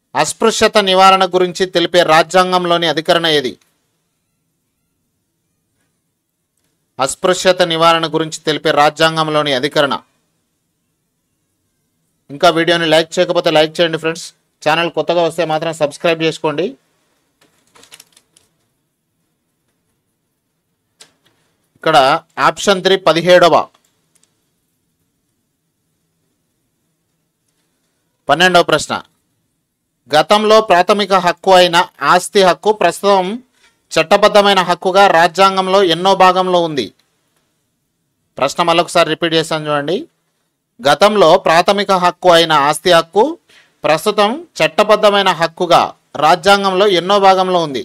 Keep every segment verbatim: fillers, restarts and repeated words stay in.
అస్పృశ్యత నివారణ గురించి తెలిపే రాజ్యాంగంలోని అధికరణ ఏది? అస్పృశ్యత నివారణ గురించి తెలిపే రాజ్యాంగంలోని అధికరణ. ఇంకా వీడియోని లైక్ చేయకపోతే లైక్ చేయండి ఫ్రెండ్స్. ఛానల్ కొత్తగా వస్తే మాత్రం సబ్స్క్రైబ్ చేసుకోండి. ఇక్కడ ఆప్షన్ త్రీ పదిహేడవ. పన్నెండవ ప్రశ్న. గతంలో ప్రాథమిక హక్కు అయిన ఆస్తి హక్కు ప్రస్తుతం చట్టబద్ధమైన హక్కుగా రాజ్యాంగంలో ఎన్నో భాగంలో ఉంది? ప్రశ్న మరొకసారి రిపీట్ చేస్తాను చూడండి. గతంలో ప్రాథమిక హక్కు అయిన ఆస్తి హక్కు ప్రస్తుతం చట్టబద్ధమైన హక్కుగా రాజ్యాంగంలో ఎన్నో భాగంలో ఉంది?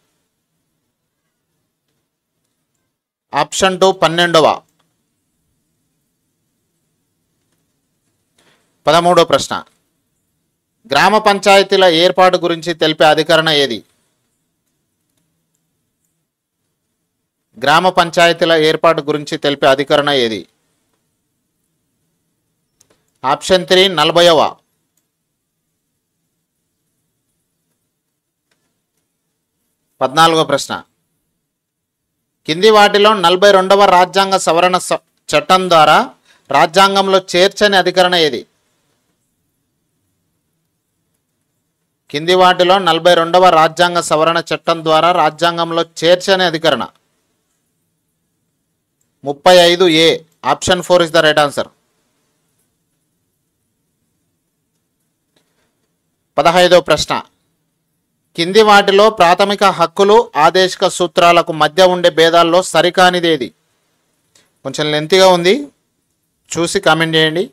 ఆప్షన్ టూ పన్నెండవ. పదమూడవ ప్రశ్న. గ్రామ పంచాయతీల ఏర్పాటు గురించి తెలిపే అధికరణ ఏది? గ్రామ పంచాయతీల ఏర్పాటు గురించి తెలిపే అధికరణ ఏది? ఆప్షన్ త్రీ నలభైవ. పద్నాలుగో ప్రశ్న. కింది వాటిలో నలభై రెండవ రాజ్యాంగ సవరణ చట్టం ద్వారా రాజ్యాంగంలో చేర్చని అధికరణ ఏది? కింది వాటిలో నలభై రెండవ రాజ్యాంగ సవరణ చట్టం ద్వారా రాజ్యాంగంలో చేర్చని అధికరణ. ముప్పై ఐదు A. Option four is the right answer. పదహైదో ప్రశ్న. కింది వాటిలో ప్రాథమిక హక్కులు ఆదేశిక సూత్రాలకు మధ్య ఉండే భేదాల్లో సరికానిది ఏది? కొంచెం లెంతీగా ఉంది, చూసి కామెంట్ చేయండి.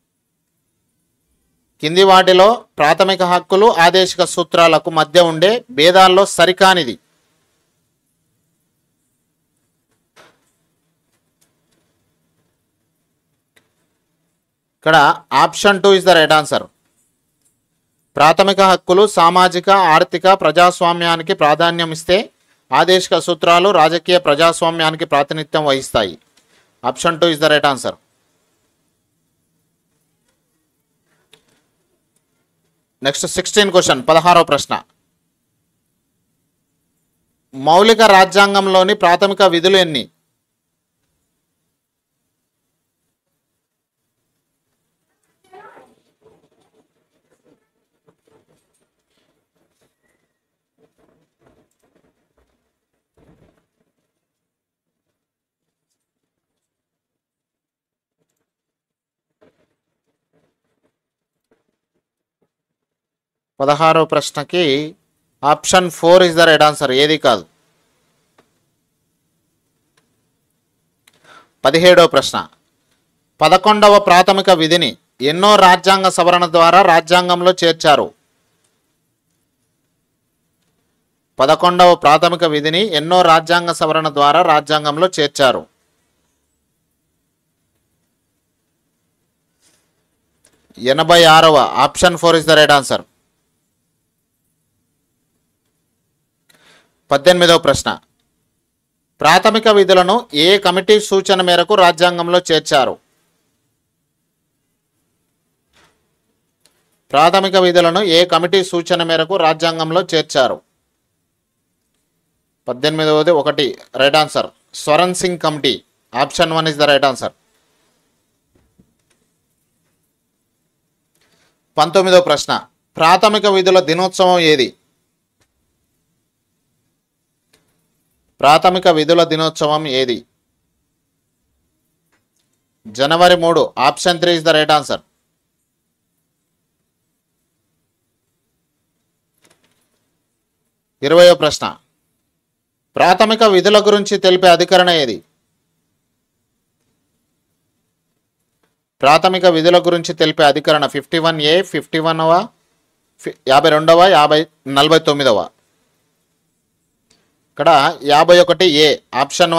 కింది వాటిలో ప్రాథమిక హక్కులు ఆదేశిక సూత్రాలకు మధ్య ఉండే భేదాల్లో సరికానిది. ఇక్కడ option two is the right answer. ప్రాథమిక హక్కులు సామాజిక ఆర్థిక ప్రజాస్వామ్యానికి ప్రాధాన్యం ఇస్తే ఆదేశిక సూత్రాలు రాజకీయ ప్రజాస్వామ్యానికి ప్రాతినిధ్యం వహిస్తాయి. Option two is the right answer. Next sixteen question. పదహారవ ప్రశ్న. మౌలిక రాజ్యాంగంలోని ప్రాథమిక విధులు ఎన్ని? పదహారవ ప్రశ్నకి option four is the right answer. ఏది కాదు. పదిహేడవ ప్రశ్న. పదకొండవ ప్రాథమిక విధిని ఎన్నో రాజ్యాంగ సవరణ ద్వారా రాజ్యాంగంలో చేర్చారు? పదకొండవ ప్రాథమిక విధిని ఎన్నో రాజ్యాంగ సవరణ ద్వారా రాజ్యాంగంలో చేర్చారు? ఎనభై ఆరవ. Option four is the right answer. పద్దెనిమిదవ ప్రశ్న. ప్రాథమిక విధులను ఏ కమిటీ సూచన మేరకు రాజ్యాంగంలో చేర్చారు? ప్రాథమిక విధులను ఏ కమిటీ సూచన మేరకు రాజ్యాంగంలో చేర్చారు? పద్దెనిమిదవది ఒకటి right answer. Swaran Singh committee. Option one is the right answer. పంతొమ్మిదవ ప్రశ్న. ప్రాథమిక విధుల దినోత్సవం ఏది? ప్రాథమిక విధుల దినోత్సవం ఏది? జనవరి మూడు. Option three is the right answer. ఇరవయో ప్రశ్న. ప్రాథమిక విధుల గురించి తెలిపే అధికరణ ఏది? ప్రాథమిక విధుల గురించి తెలిపే అధికరణ ఫిఫ్టీ వన్ ఏ, ఫిఫ్టీ వన్వ, యాభై రెండవ, యాభై నలభై తొమ్మిదవ. ఇక్కడ యాభై ఒకటి ఏ. ఆప్షన్